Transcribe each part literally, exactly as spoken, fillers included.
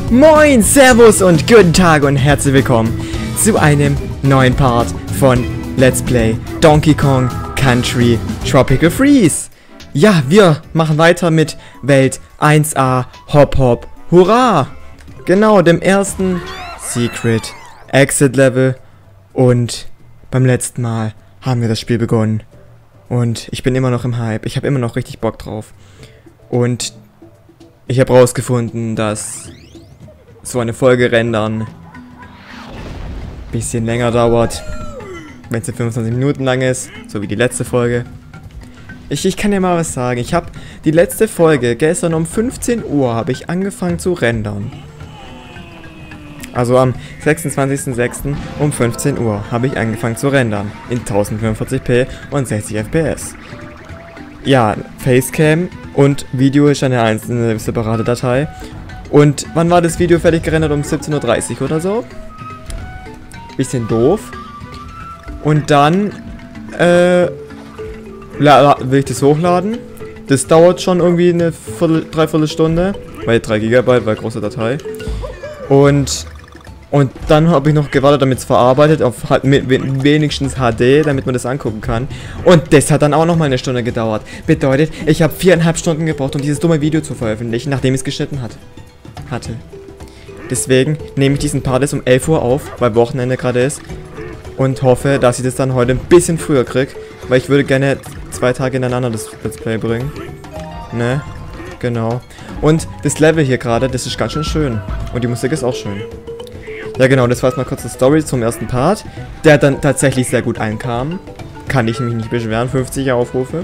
Moin, Servus und guten Tag und herzlich willkommen zu einem neuen Part von Let's Play Donkey Kong Country Tropical Freeze. Ja, wir machen weiter mit Welt eins a Hop Hop Hurra. Genau, dem ersten Secret Exit Level. Und beim letzten Mal haben wir das Spiel begonnen. Und ich bin immer noch im Hype. Ich habe immer noch richtig Bock drauf. Und ich habe rausgefunden, dass so eine Folge rendern ein bisschen länger dauert, wenn sie fünfundzwanzig Minuten lang ist, so wie die letzte Folge. Ich, ich kann dir mal was sagen. Ich habe die letzte Folge gestern um fünfzehn Uhr habe ich angefangen zu rendern. Also am sechsundzwanzigsten sechsten um fünfzehn Uhr habe ich angefangen zu rendern. In tausendfünfundvierzig p und sechzig F P S. Ja, Facecam und Video ist eine einzelne separate Datei. Und wann war das Video fertig gerendert? Um siebzehn Uhr dreißig oder so? Bisschen doof. Und dann äh, will ich das hochladen. Das dauert schon irgendwie eine Viertel, Dreiviertelstunde. Weil drei Gigabyte, weil große Datei. Und Und dann habe ich noch gewartet, damit es verarbeitet, auf wenigstens H D, damit man das angucken kann. Und das hat dann auch nochmal eine Stunde gedauert. Bedeutet, ich habe viereinhalb Stunden gebraucht, um dieses dumme Video zu veröffentlichen, nachdem ich es geschnitten hat. hatte. Deswegen nehme ich diesen Part jetzt um elf Uhr auf, weil Wochenende gerade ist. Und hoffe, dass ich das dann heute ein bisschen früher kriege. Weil ich würde gerne zwei Tage ineinander das Let's Play bringen. Ne? Genau. Und das Level hier gerade, das ist ganz schön schön. Und die Musik ist auch schön. Ja genau, das war jetzt mal kurz die Story zum ersten Part, der dann tatsächlich sehr gut einkam. Kann ich mich nicht beschweren, fünfzig Aufrufe.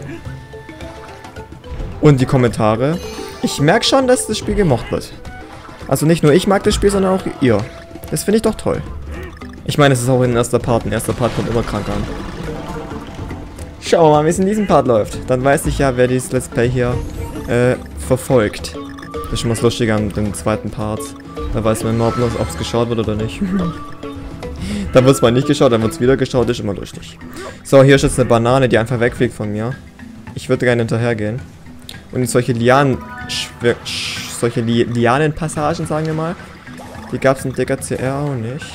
Und die Kommentare. Ich merke schon, dass das Spiel gemocht wird. Also nicht nur ich mag das Spiel, sondern auch ihr. Das finde ich doch toll. Ich meine, es ist auch ein erster Part, ein erster Part kommt immer krank an. Schauen wir mal, wie es in diesem Part läuft. Dann weiß ich ja, wer dieses Let's Play hier äh, verfolgt. Das ist schon was lustiger an dem zweiten Part. Da weiß man überhaupt noch, ob es geschaut wird oder nicht. Da wird es mal nicht geschaut, dann wird es wieder geschaut, ist immer lustig. So, hier ist jetzt eine Banane, die einfach wegfliegt von mir. Ich würde gerne hinterhergehen. Und in solche Lianen, solche Li Lianenpassagen, sagen wir mal, die gab es in D K C R auch nicht.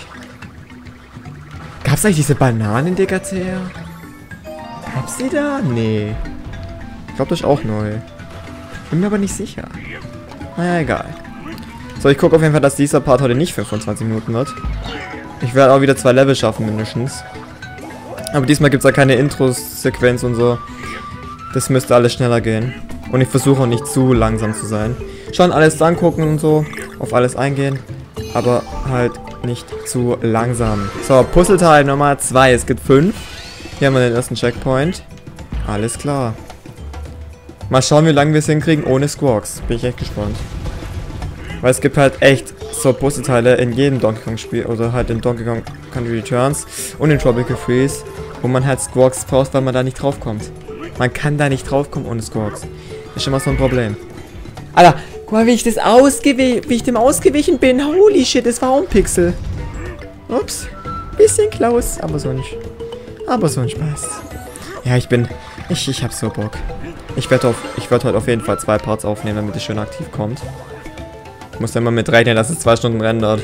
Gab es eigentlich diese Bananen in D K C R? Gab es die da? Nee. Ich glaube, das ist auch neu. Bin mir aber nicht sicher. Naja, egal. So, ich gucke auf jeden Fall, dass dieser Part heute nicht fünfundzwanzig Minuten wird. Ich werde auch wieder zwei Level schaffen, mindestens. Aber diesmal gibt es ja keine Intro-Sequenz und so. Das müsste alles schneller gehen. Und ich versuche auch nicht zu langsam zu sein. Schon alles angucken und so. Auf alles eingehen. Aber halt nicht zu langsam. So, Puzzleteil Nummer zwei. Es gibt fünf. Hier haben wir den ersten Checkpoint. Alles klar. Mal schauen, wie lange wir es hinkriegen ohne Squawks. Bin ich echt gespannt. Weil es gibt halt echt so Puzzleteile in jedem Donkey Kong Spiel oder halt in Donkey Kong Country Returns und in Tropical Freeze, wo man halt Squawks braucht, weil man da nicht draufkommt. Man kann da nicht draufkommen ohne Squawks. Ist schon mal so ein Problem. Alter, guck mal, wie ich das ausgewichen, wie ich dem ausgewichen bin. Holy shit, das war auch ein Pixel. Ups. Bisschen close, aber so nicht. Aber so ein Spaß. Ja, ich bin. Ich, ich hab so Bock. Ich werde auf. Ich werde heute auf jeden Fall zwei Parts aufnehmen, damit es schön aktiv kommt. Ich muss dann mal mit rechnen, dass es zwei Stunden rendert.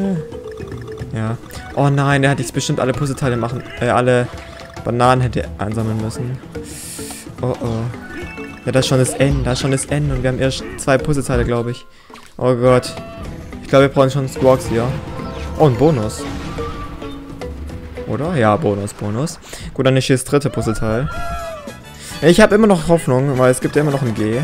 Ja. Oh nein, der hätte jetzt bestimmt alle Puzzleteile machen. Äh, alle Bananen hätte einsammeln müssen. Oh oh. Ja, das ist schon das Ende. Das ist schon das Ende. Und wir haben erst zwei Puzzleteile, glaube ich. Oh Gott. Ich glaube, wir brauchen schon Squawks hier. Oh, ein Bonus. Oder? Ja, Bonus, Bonus. Gut, dann ist hier das dritte Puzzleteil. Ich habe immer noch Hoffnung, weil es gibt ja immer noch ein G.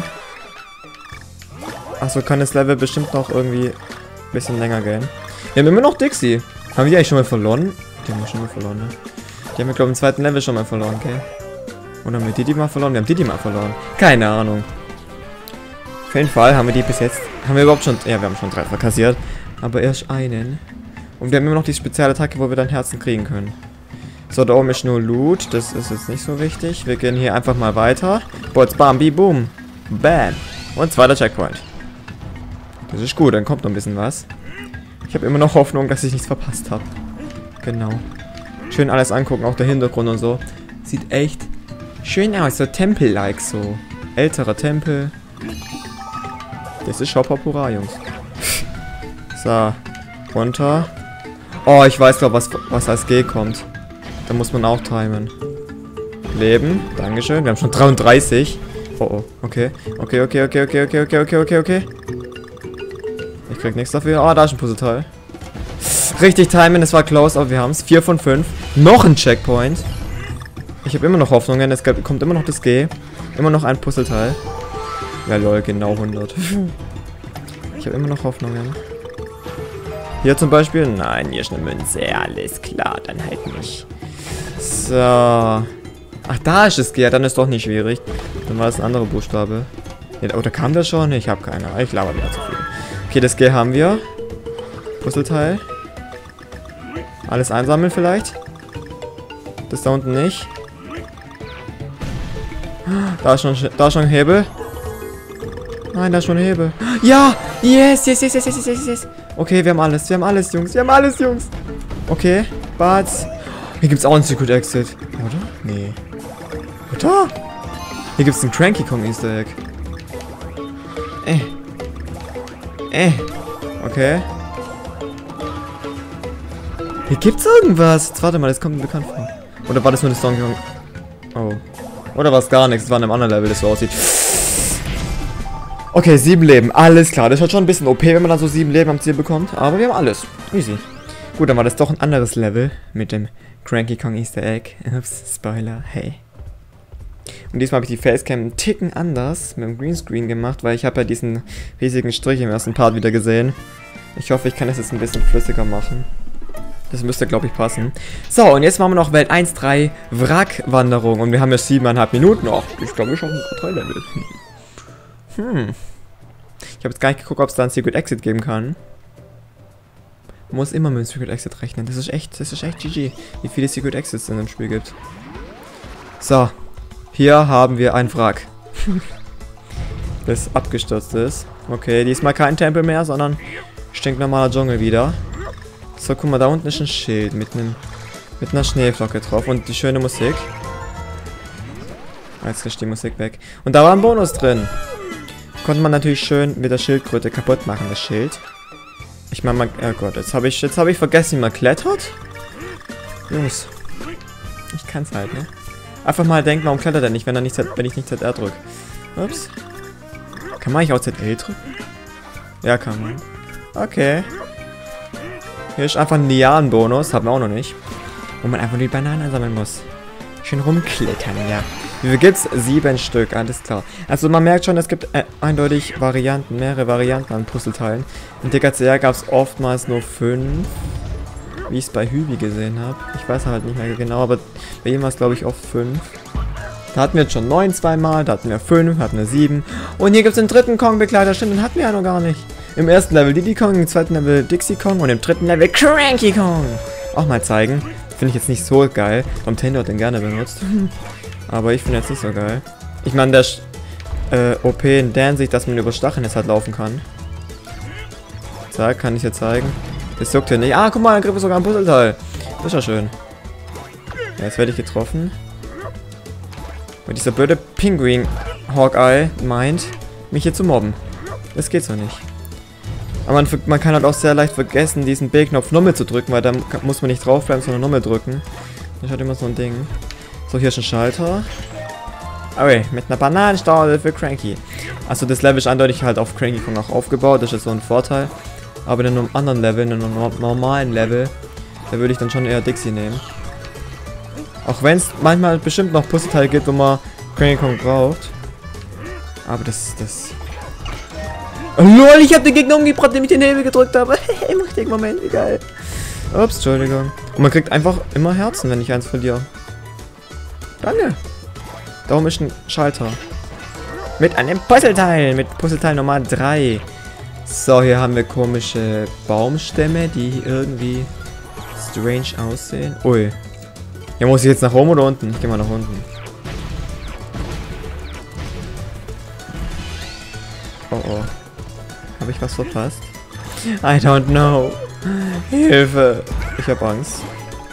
Achso, kann das Level bestimmt noch irgendwie ein bisschen länger gehen. Wir haben immer noch Dixie. Haben wir die eigentlich schon mal verloren? Die haben wir schon mal verloren, ne? Die haben wir, glaube ich, im zweiten Level schon mal verloren, okay? Oder haben wir die, die mal verloren? Wir haben die, die mal verloren. Keine Ahnung. Auf jeden Fall haben wir die bis jetzt... Haben wir überhaupt schon... Ja, wir haben schon drei verkassiert. Aber erst einen. Und wir haben immer noch die Spezialattacke, wo wir dann Herzen kriegen können. So, da oben ist nur Loot. Das ist jetzt nicht so wichtig. Wir gehen hier einfach mal weiter. Bolz, Bambi, Boom. Bam. Und zweiter Checkpoint. Das ist gut, dann kommt noch ein bisschen was. Ich habe immer noch Hoffnung, dass ich nichts verpasst habe. Genau. Schön alles angucken, auch der Hintergrund und so. Sieht echt schön aus, so Tempel-like so. Älterer Tempel. Das ist Hop Hop Hurra, Jungs. So. Runter. Oh, ich weiß glaube, was, was als G kommt. Da muss man auch timen. Leben. Dankeschön. Wir haben schon dreiunddreißig. Oh, oh. Okay. Okay, okay, okay, okay, okay, okay, okay, okay, okay. Ich krieg nichts dafür. Ah, oh, da ist ein Puzzleteil. Richtig timen. Es war close, aber wir haben es. vier von fünf. Noch ein Checkpoint. Ich habe immer noch Hoffnungen. Es kommt immer noch das G. Immer noch ein Puzzleteil. Ja, lol, genau hundert. Ich habe immer noch Hoffnungen. Hier zum Beispiel. Nein, hier ist eine Münze. Alles klar, dann halt nicht. So. Ach, da ist es G. Ja, dann ist doch nicht schwierig. Dann war das ein anderer Buchstabe. Ja, oder kam der schon? Ich habe keine Ahnung. Ich laber wieder zu viel. Okay, das G haben wir. Puzzleteil. Alles einsammeln vielleicht. Das da unten nicht. Da ist schon, da ist schon ein Hebel. Nein, da ist schon ein Hebel. Ja! Yes, yes, yes, yes, yes, yes, yes. Okay, wir haben alles. Wir haben alles, Jungs. Wir haben alles, Jungs. Okay. Bad. Hier gibt es auch ein Secret Exit. Oder? Nee. Oder? Hier gibt es einen Cranky Kong Easter Egg. Äh. Äh. Okay. Hier gibt's irgendwas. Jetzt warte mal, das kommt mir bekannt vor. Oder war das nur das Donkey Kong? Oh. Oder war es gar nichts? Das war in einem anderen Level, das so aussieht. Okay, sieben Leben. Alles klar. Das ist halt schon ein bisschen O P, wenn man dann so sieben Leben am Ziel bekommt. Aber wir haben alles. Easy. Gut, dann war das doch ein anderes Level mit dem Cranky Kong Easter Egg. Ups, Spoiler. Hey. Und diesmal habe ich die Facecam einen Ticken anders mit dem Greenscreen gemacht, weil ich habe ja diesen riesigen Strich im ersten Part wieder gesehen. Ich hoffe, ich kann das jetzt ein bisschen flüssiger machen. Das müsste, glaube ich, passen. So, und jetzt machen wir noch Welt eins drei Wrackwanderung. Und wir haben ja siebeneinhalb Minuten. Ach, ich glaube, ich habe ein drei Level. Hm. Ich habe jetzt gar nicht geguckt, ob es da ein Secret Exit geben kann. Man muss immer mit dem Secret Exit rechnen. Das ist echt, das ist echt G G, wie viele Secret Exits es in dem Spiel gibt. So. Hier haben wir ein Wrack. Das abgestürzt ist. Okay, diesmal kein Tempel mehr, sondern stinknormaler Dschungel wieder. So, guck mal, da unten ist ein Schild mit einem mit einer Schneeflocke drauf und die schöne Musik. Jetzt ist die Musik weg. Und da war ein Bonus drin. Konnte man natürlich schön mit der Schildkröte kaputt machen, das Schild. Ich meine, oh Gott, jetzt habe ich, jetzt habe ich vergessen, wie man klettert. Jungs, ich kann's halt, ne? Einfach mal denken, warum klettert er nicht, wenn er nicht, wenn ich nicht Z R drücke. Ups. Kann man eigentlich auch Z L drücken? Ja, kann man. Okay. Hier ist einfach ein Lianen-Bonus, haben wir auch noch nicht. Wo man einfach die Bananen einsammeln muss. Schön rumklettern, ja. Wie viel gibt's? Sieben Stück, alles klar. Also man merkt schon, es gibt äh, eindeutig Varianten, mehrere Varianten an Puzzleteilen. In D K C R gab es oftmals nur fünf. Wie ich es bei Hübi gesehen habe. Ich weiß halt nicht mehr genau, aber bei ihm war es glaube ich oft fünf. Da hatten wir jetzt schon neun zweimal, da hatten wir fünf, hatten wir sieben. Und hier gibt es den dritten Kong-Begleiter, stimmt, den hatten wir ja noch gar nicht. Im ersten Level Diddy Kong, im zweiten Level Dixie Kong und im dritten Level Cranky Kong. Auch mal zeigen. Finde ich jetzt nicht so geil. Nintendo hat den gerne benutzt. Aber ich finde jetzt nicht so geil. Ich meine, der ist äh, O P in der Hinsicht, dass man über Stacheln jetzt halt laufen kann. Zack, kann ich dir zeigen. Das juckt hier nicht. Ah, guck mal, dann kriegt wir sogar ein Puzzleteil. Das ist ja schön. Ja, jetzt werde ich getroffen. Und dieser blöde Pinguin Hawkeye meint, mich hier zu mobben. Das geht so nicht. Aber man, man kann halt auch sehr leicht vergessen, diesen B-Knopf nochmal zu drücken, weil da muss man nicht draufbleiben, sondern nochmal drücken. Das ist halt immer so ein Ding. So, hier ist ein Schalter. Okay, mit einer Bananenstaule für Cranky. Also das Level ist eindeutig halt auf Cranky Kong auch aufgebaut, das ist so ein Vorteil. Aber in einem anderen Level, in einem normalen Level, da würde ich dann schon eher Dixie nehmen. Auch wenn es manchmal bestimmt noch Puzzleteile gibt, wo man Cranky Kong braucht. Aber das, das... Oh, lol, ich habe den Gegner umgebracht, indem ich den Hebel gedrückt habe. Im richtigen Moment, wie geil. Ups, Entschuldigung. Und man kriegt einfach immer Herzen, wenn ich eins verliere. Danke. Darum ist ein Schalter. Mit einem Puzzleteil. Mit Puzzleteil Nummer drei. So, hier haben wir komische Baumstämme, die irgendwie strange aussehen. Ui. Hier muss ich jetzt nach oben oder unten? Ich gehe mal nach unten. Oh oh. Habe ich was verpasst? I don't know. Hilfe. Ich habe Angst.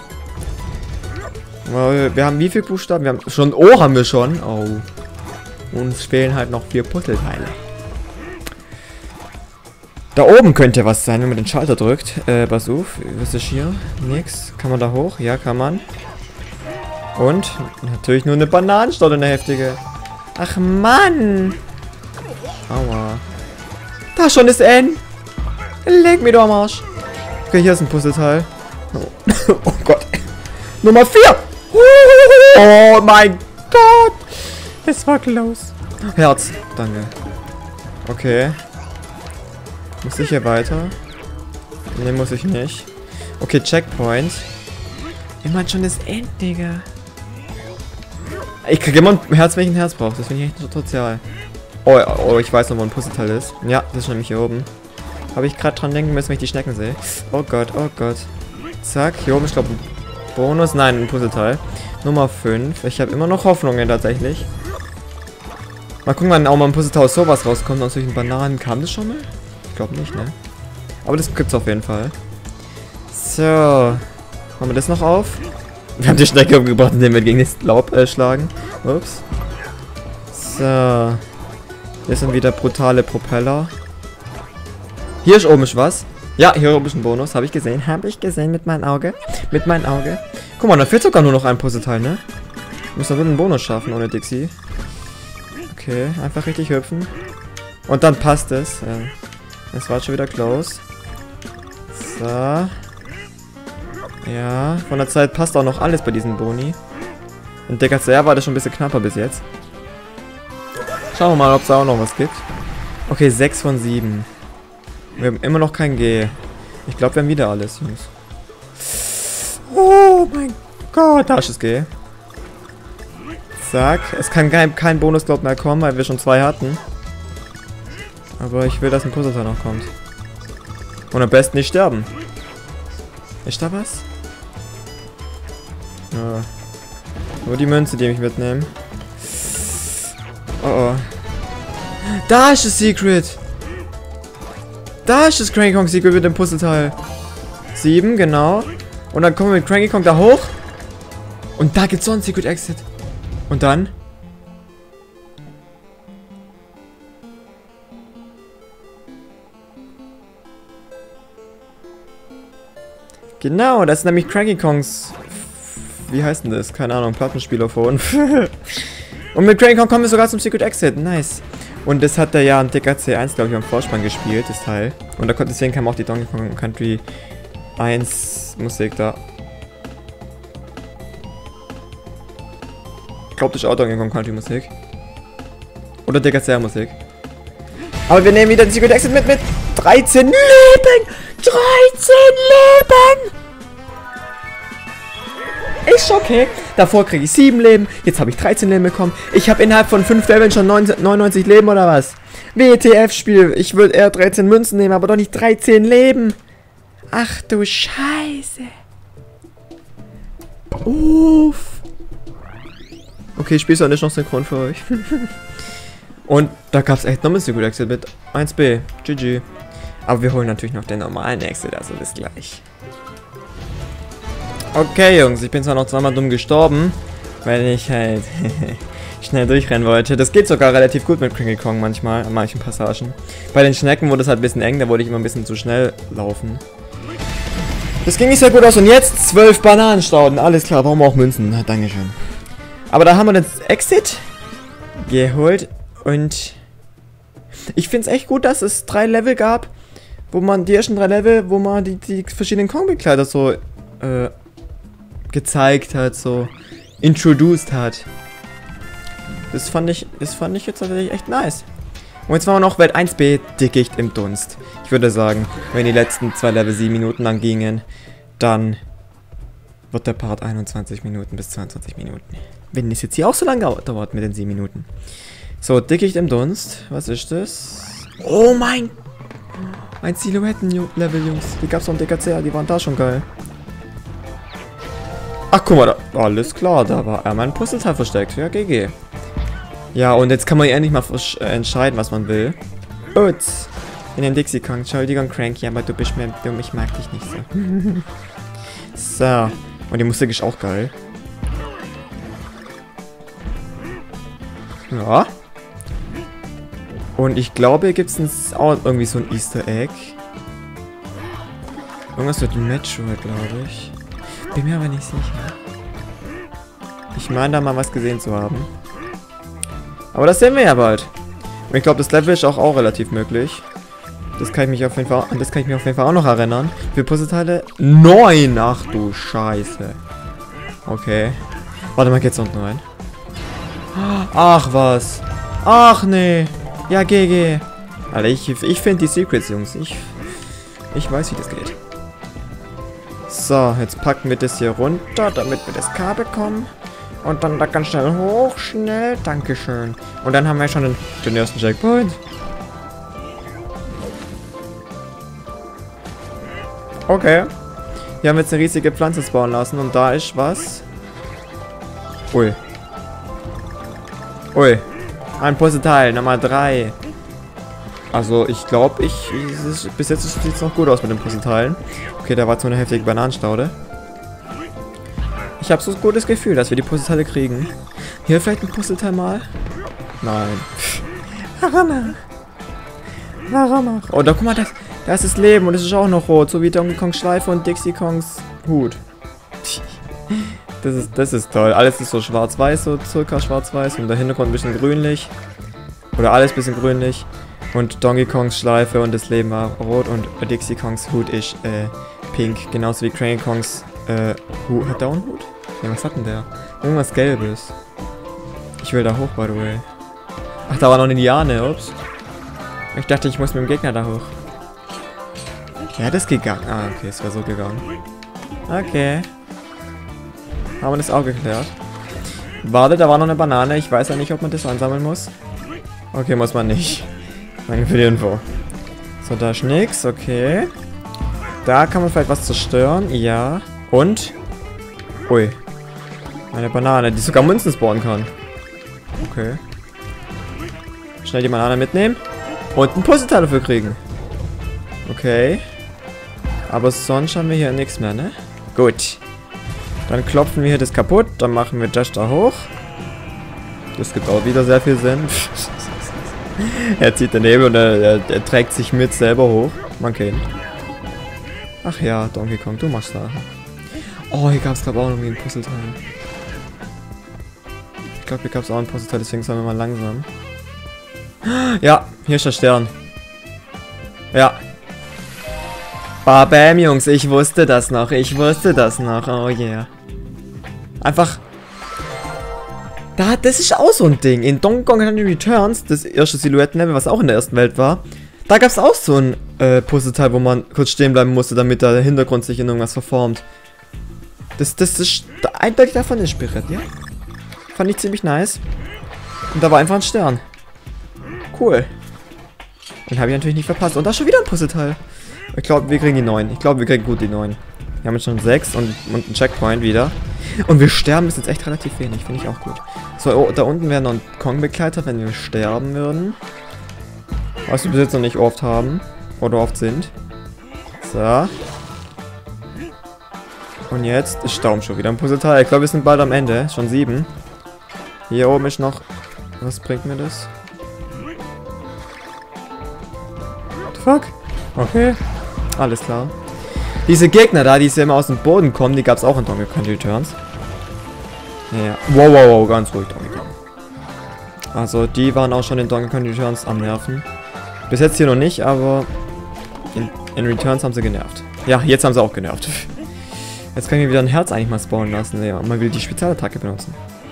Wir haben wie viele Buchstaben? Wir haben schon O haben wir schon. Oh. Uns fehlen halt noch vier Puzzleteile. Da oben könnte was sein, wenn man den Schalter drückt. Äh, pass auf. Was ist hier? Nix. Kann man da hoch? Ja, kann man. Und natürlich nur eine Bananenstaud, eine heftige. Ach, Mann. Aua. Da schon ist N. Leg mir doch am Arsch. Okay, hier ist ein Puzzleteil. Oh, oh Gott. Nummer vier. Oh mein Gott. Es war close. Herz. Danke. Okay. Muss ich hier weiter? Ne, muss ich nicht. Okay, Checkpoint. Immer schon das End, Digga. Ich krieg immer ein Herz, wenn ich ein Herz brauche. Das finde ich echt so sozial. Oh, oh, ich weiß noch, wo ein Puzzleteil ist. Ja, das ist nämlich hier oben. Habe ich gerade dran denken müssen, wenn ich die Schnecken sehe. Oh Gott, oh Gott. Zack, hier oben ist, glaube ich, ein Bonus. Nein, ein Puzzleteil. Nummer fünf. Ich habe immer noch Hoffnungen tatsächlich. Mal gucken, wann auch mal ein Puzzleteil aus sowas rauskommt. Aus solchen Bananen. Kam das schon mal? Ich glaube nicht, ne? Aber das gibt's auf jeden Fall. So. Machen wir das noch auf? Wir haben die Schnecke umgebracht, indem wir gegen das Laub äh, schlagen. Ups. So. Hier sind wieder brutale Propeller. Hier ist oben ist was. Ja, hier oben ist ein Bonus. Habe ich gesehen. Habe ich gesehen mit meinem Auge. Mit meinem Auge. Guck mal, da fehlt sogar nur noch ein Puzzleteil, ne? Muss da wohl einen Bonus schaffen ohne Dixie. Okay, einfach richtig hüpfen. Und dann passt es. Ja. Es war schon wieder close. So. Ja, von der Zeit passt auch noch alles bei diesen Boni. Und der ganze Jahr war das schon ein bisschen knapper bis jetzt. Schauen wir mal, ob es da auch noch was gibt. Okay, sechs von sieben. Wir haben immer noch kein G. Ich glaube, wir haben wieder alles, Jungs. Oh mein Gott, da ist das G. Zack. Es kann kein, kein Bonus, glaub mehr kommen, weil wir schon zwei hatten. Aber ich will, dass ein Puzzleteil noch kommt. Und am besten nicht sterben. Ist da was? Ja. Nur die Münze, die ich mitnehme. Oh oh. Da ist das Secret! Da ist das Cranky Kong Secret mit dem Puzzleteil. Sieben, genau. Und dann kommen wir mit Cranky Kong da hoch. Und da gibt's so ein Secret Exit. Und dann? Genau, das ist nämlich Cranky Kongs... Wie heißt denn das? Keine Ahnung, Plattenspielophon. Und mit Cranky Kong kommen wir sogar zum Secret Exit. Nice. Und das hat er ja im D K C eins, glaube ich, am Vorspann gespielt, das Teil. Und da konnte, deswegen kam auch die Donkey Kong Country eins Musik da. Ich glaube, das ist auch Donkey Kong Country Musik. Oder D K C Musik. Aber wir nehmen wieder den Secret Exit mit, mit dreizehn Leben! dreizehn Leben! Ist okay. Davor kriege ich sieben Leben. Jetzt habe ich dreizehn Leben bekommen. Ich habe innerhalb von fünf Leveln schon neunundneunzig Leben oder was? W T F-Spiel. Ich würde eher dreizehn Münzen nehmen, aber doch nicht dreizehn Leben. Ach du Scheiße. Uff. Okay, Spiel ist auch nicht noch synchron für euch. Und da gab es echt noch ein Secret Exit mit eins B. G G. Aber wir holen natürlich noch den normalen Exit, also bis gleich. Okay, Jungs, ich bin zwar noch zweimal dumm gestorben, weil ich halt schnell durchrennen wollte. Das geht sogar relativ gut mit Cranky Kong manchmal, an manchen Passagen. Bei den Schnecken wurde es halt ein bisschen eng, da wollte ich immer ein bisschen zu schnell laufen. Das ging nicht sehr gut aus und jetzt zwölf Bananenstauden, alles klar, brauchen wir auch Münzen, na, dankeschön. Aber da haben wir das Exit geholt und ich finde es echt gut, dass es drei Level gab, wo man, die ersten drei Level, wo man die, die verschiedenen Kong-Begleiter so, äh, gezeigt hat, so introduced hat. Das fand ich, das fand ich jetzt tatsächlich echt nice. Und jetzt machen wir noch Welt eins B, Dickicht im Dunst. Ich würde sagen, wenn die letzten zwei Level sieben Minuten lang gingen, dann wird der Part einundzwanzig Minuten bis zweiundzwanzig Minuten. Wenn es jetzt hier auch so lange dauert mit den sieben Minuten. So, Dickicht im Dunst. Was ist das? Oh mein... Ein Silhouetten-Level, Jungs. Die gab's auch im D K C, die waren da schon geil. Ach, guck mal, da, alles klar, da war einmal ein Puzzleteil versteckt. Ja, G G. Ja, und jetzt kann man ja endlich mal äh, entscheiden, was man will. Uts. In den Dixie Kong. Entschuldigung, Cranky, aber du bist mir dumm, ich mag dich nicht so. So. Und die Musik ist auch geil. Ja. Und ich glaube, hier gibt es auch irgendwie so ein Easter Egg. Irgendwas mit Metroid, glaube ich. Bin mir aber nicht sicher. Ich meine, da mal was gesehen zu haben. Aber das sehen wir ja bald. Und ich glaube, das Level ist auch, auch relativ möglich. Das kann ich mich auf jeden Fall, das kann ich mich auf jeden Fall auch noch erinnern. Für Puzzleteile neun. Ach du Scheiße. Okay. Warte mal, geht's unten rein? Ach was. Ach nee. Ja, G G. Alter, ich, ich finde die Secrets, Jungs. Ich, ich weiß, wie das geht. So, jetzt packen wir das hier runter, damit wir das K bekommen. Und dann da ganz schnell hoch, schnell. Dankeschön. Und dann haben wir schon den, den ersten Checkpoint. Okay. Hier haben wir jetzt eine riesige Pflanze spawnen lassen. Und da ist was. Ui. Ui. Ein Puzzleteil, Nummer drei. Also, ich glaube, ich, ich bis jetzt sieht es noch gut aus mit den Puzzleteilen. Okay, da war so eine heftige Bananenstaude. Ich habe so ein gutes Gefühl, dass wir die Puzzleteile kriegen. Hier vielleicht ein Puzzleteil mal? Nein. Warum? Warum? Oh, da guck mal, das, da ist das Leben und es ist auch noch rot, so wie Donkey Kongs Schleife und Dixie Kongs Hut. Das ist, das ist toll. Alles ist so schwarz-weiß, so circa schwarz-weiß und der Hintergrund ein bisschen grünlich. Oder alles ein bisschen grünlich. Und Donkey Kongs Schleife und das Leben war rot und Dixie Kongs Hut ist äh, pink. Genauso wie Cranky Kongs äh, Hut. Hat der auch einen Hut? Ja, was hat denn der? Irgendwas Gelbes. Ich will da hoch, by the way. Ach, da war noch eine Liane, ups. Ich dachte, ich muss mit dem Gegner da hoch. Ja, das ist gegangen. Ah, okay, es wäre so gegangen. Okay. Haben wir das auch geklärt. Warte, da war noch eine Banane. Ich weiß ja nicht, ob man das ansammeln muss. Okay, muss man nicht. Danke für die Info. So, da ist nix. Okay. Da kann man vielleicht was zerstören. Ja. Und? Ui. Eine Banane, die sogar Münzen spawnen kann. Okay. Schnell die Banane mitnehmen. Und ein Puzzleteil dafür kriegen. Okay. Aber sonst haben wir hier nichts mehr, ne? Gut. Dann klopfen wir hier das kaputt. Dann machen wir das da hoch. Das gibt auch wieder sehr viel Sinn. Er zieht daneben und er, er, er trägt sich mit selber hoch. Man kennt. Ach ja, Donkey Kong, du machst Sachen. Oh, hier gab es glaube ich auch noch ein Puzzleteil. Ich glaube, hier gab es auch ein Puzzleteil, deswegen sollen wir mal langsam. Ja, hier ist der Stern. Ja. Bam, Jungs, ich wusste das noch. Ich wusste das noch. Oh yeah. Einfach. Da, das ist auch so ein Ding. In Donkey Kong Country Returns, das erste Silhouettenlevel, was auch in der ersten Welt war, da gab es auch so ein äh, Puzzleteil, wo man kurz stehen bleiben musste, damit der Hintergrund sich in irgendwas verformt. Das, das ist eindeutig davon inspiriert, ja? Fand ich ziemlich nice. Und da war einfach ein Stern. Cool. Den habe ich natürlich nicht verpasst. Und da ist schon wieder ein Puzzleteil. Ich glaube, wir kriegen die neun. Ich glaube, wir kriegen gut die neun. Wir haben jetzt schon sechs und, und einen Checkpoint wieder. Und wir sterben ist jetzt echt relativ wenig. Finde ich auch gut. So, oh, da unten wäre noch ein Kong-Begleiter, wenn wir sterben würden. Was wir bis jetzt noch nicht oft haben. Oder oft sind. So. Und jetzt ist Staum schon wieder ein Puzzleteil. Ich glaube, wir sind bald am Ende. Schon sieben. Hier oben ist noch... Was bringt mir das? What the fuck? Okay. Alles klar. Diese Gegner da, die immer aus dem Boden kommen, die gab es auch in Donkey Kong Returns. Ja. Wow, wow, wow, ganz ruhig, Donkey Kong. Also, die waren auch schon in Donkey Kong Returns am Nerven. Bis jetzt hier noch nicht, aber in, in Returns haben sie genervt. Ja, jetzt haben sie auch genervt. Jetzt kann ich wieder ein Herz eigentlich mal spawnen lassen. Ja, man will die Spezialattacke benutzen.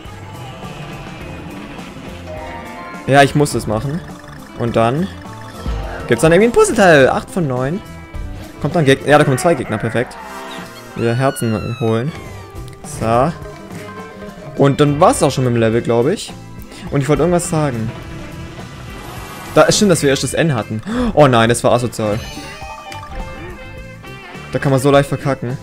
Ja, ich muss das machen. Und dann gibt es dann irgendwie ein Puzzleteil. acht von neun. Kommt dann Gegner. Ja, da kommen zwei Gegner. Perfekt. Wieder Herzen holen. So. Und dann war es auch schon mit dem Level, glaube ich. Und ich wollte irgendwas sagen. Da ist stimmt, dass wir erst das N hatten. Oh nein, das war asozial. Da kann man so leicht verkacken.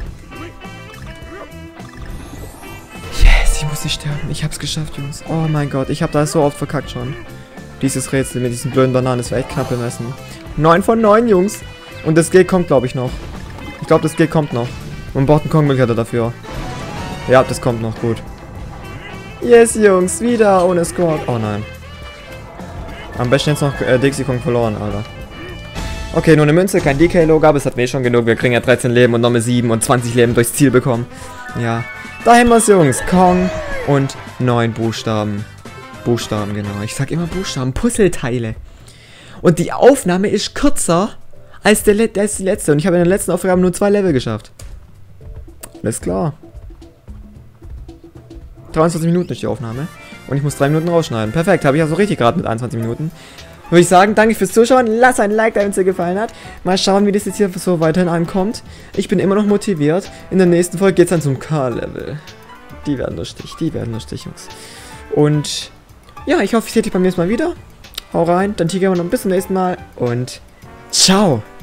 Yes, ich muss nicht sterben. Ich hab's geschafft, Jungs. Oh mein Gott, ich hab da so oft verkackt schon. Dieses Rätsel mit diesen blöden Bananen, das war echt knapp bemessen. neun von neun, Jungs. Und das G kommt, glaube ich, noch. Ich glaube, das G kommt noch. Man braucht einen Kong-Begleiter dafür. Ja, das kommt noch, gut. Yes, Jungs, wieder ohne Squad. Oh nein. Am besten jetzt noch äh, Dixie Kong verloren, Alter. Okay, nur eine Münze, kein D K-Logo, aber es hat mir schon genug. Wir kriegen ja dreizehn Leben und nochmal sieben und zwanzig Leben durchs Ziel bekommen. Ja. Da haben wir es, Jungs. Kong und neun Buchstaben. Buchstaben, genau. Ich sag immer Buchstaben. Puzzleteile. Und die Aufnahme ist kürzer als, der Le als die letzte. Und ich habe in der letzten Aufgabe nur zwei Level geschafft. Alles klar. dreiundzwanzig Minuten ist die Aufnahme. Und ich muss drei Minuten rausschneiden. Perfekt, habe ich also richtig gerade mit einundzwanzig Minuten. Würde ich sagen, danke fürs Zuschauen. Lass ein Like da, wenn es dir gefallen hat. Mal schauen, wie das jetzt hier so weiterhin ankommt. Ich bin immer noch motiviert. In der nächsten Folge geht es dann zum K-Level. Die werden lustig, die werden lustig, Jungs. Und ja, ich hoffe, ich sehe dich beim nächsten Mal wieder. Hau rein, dann Tiger und bis zum nächsten Mal. Und ciao.